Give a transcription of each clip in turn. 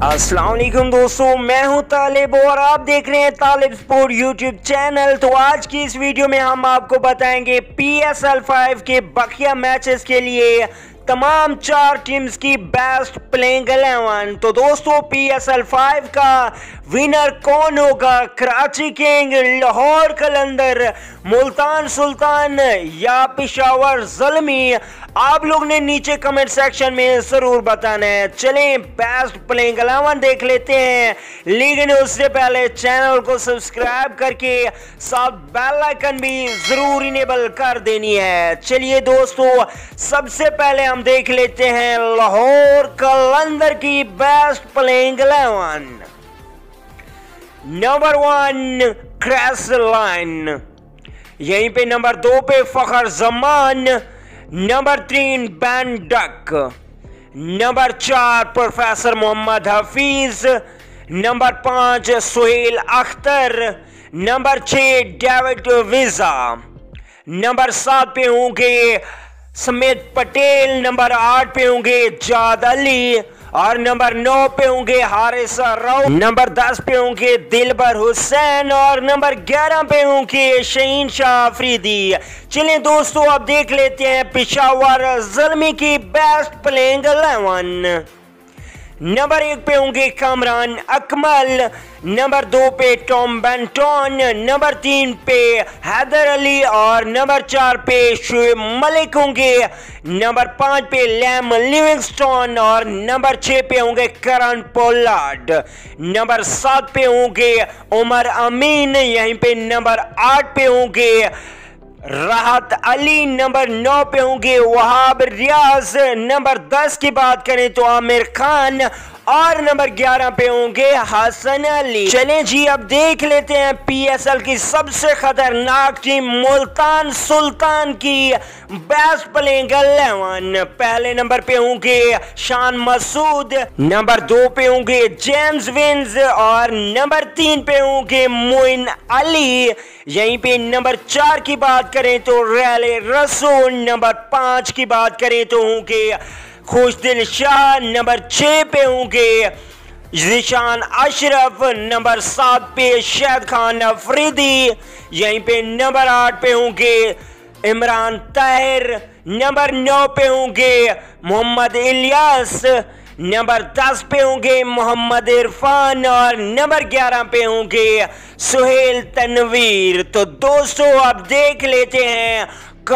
अस्सलाम वालेकुम दोस्तों, मैं हूं तालिब और आप देख रहे हैं तालिब स्पोर्ट यूट्यूब चैनल। तो आज की इस वीडियो में हम आपको बताएंगे PSL 5 के बकिया मैचेस के लिए तमाम 4 टीम्स की बेस्ट प्लेइंग 11। तो दोस्तों PSL 5 का विनर कौन होगा? कराची किंग, लाहौर कलंदर, मुल्तान सुल्तान या पेशावर ज़ल्मी? आप लोग ने नीचे कमेंट सेक्शन में ज़रूर बताना है। चलें बेस्ट प्लेइंग 11 देख लेते हैं, लेकिन उससे पहले चैनल को सब्सक्राइब करके साथ बेल आइकन भी ज़रूर इनेबल कर देनी है। चलिए दोस्तों, सबसे पहले हम देख लेते हैं लाहौर कलंदर की best playing 11। Number 1 Chris Lynn, यहीं पे नंबर 2 पे Fakhar Zaman, number 3 Ben Dunk, number 4 professor Mohammad Hafeez, number 5 Sohail Akhtar, number 6 David Wiese, number 7 पे होंगे समेत पटेल, नंबर 8 पे होंगे जाद अली और नंबर 9 पे होंगे हारिस राव, नंबर 10 पे होंगे दिलबर हुसैन और नंबर 11 पे होंगे शहीन शाह अफरीदी। चलिए दोस्तों, अब देख लेते हैं पेशावर ज़ल्मी की बेस्ट प्लेइंग 11। नंबर 1 पे होंगे कामरान अकमल, नंबर 2 पे टॉम बेंटन, नंबर 3 पे हैदर अली और नंबर 4 पे शुएब मलिक होंगे, नंबर 5 पे लैम लिविंगस्टन और नंबर 6 पे होंगे करन पोलार्ड, नंबर 7 पे होंगे उमर अमीन, यहीं पे नंबर 8 पे होंगे राहत अली, नंबर 9 पे होंगे वहाब रियाज, नंबर 10 की बात करें तो आमिर खान और नंबर 11 पे होंगे हसन अली। चलें जी, अब देख लेते हैं PSL की सबसे खतरनाक टीम मुल्तान सुल्तान की बेस्ट प्लेइंग 11। पहले नंबर पे होंगे शान मसूद, नंबर 2 पे होंगे जेम्स विंस और नंबर 3 पे होंगे मोइन अली। यहीं पे नंबर 4 की बात करें तो रैले रसूल, नंबर 5 की बात करें तो होंगे खुशदिल शाह, नंबर 6 पे होंगे जिशान अशरफ, नंबर 7 पे शाहिद खान अफरीदी, यहीं पे नंबर 8 पे होंगे इमरान ताहिर, नंबर 9 पे होंगे मोहम्मद इलियास, नंबर 10 पे होंगे मोहम्मद इरफान और नंबर 11 पे होंगे सुहेल तनवीर। तो दोस्तों, अब देख लेते हैं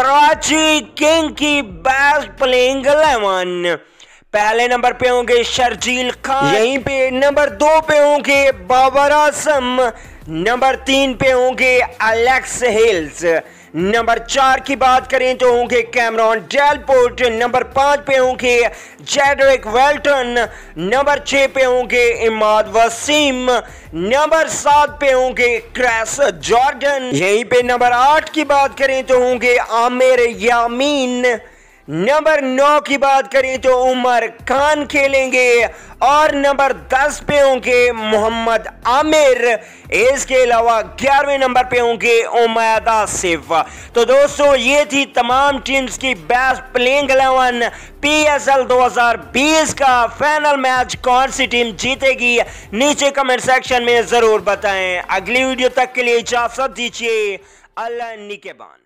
कराची किंग की बेस्ट प्लेइंग 11। पहले नंबर पे होंगे शर्जील खान, यहीं पे नंबर 2 पे होंगे बाबर आजम, नंबर 3 पे होंगे एलेक्स हिल्स, नंबर 4 की बात करें तो होंगे कैमरॉन डेलपोर्ट, नंबर 5 पे होंगे जेडरिक वेल्टन, नंबर 6 पे होंगे इमाद वसीम, नंबर 7 पे होंगे क्रैश जॉर्डन, यहीं पे नंबर 8 की बात करें तो होंगे आमिर यामीन, नंबर 9 की बात करें तो उमर खान खेलेंगे और नंबर 10 पे होंगे मोहम्मद आमिर। इसके अलावा 11वें नंबर पे होंगे उमैद आसिफ। तो दोस्तों, ये थी तमाम टीम्स की बेस्ट प्लेइंग 11। PSL 2020 का फाइनल मैच कौन सी टीम जीतेगी नीचे कमेंट सेक्शन में जरूर बताएं। अगली वीडियो तक के लिए इजाजत दीजिए। अल्लाह निगहबान।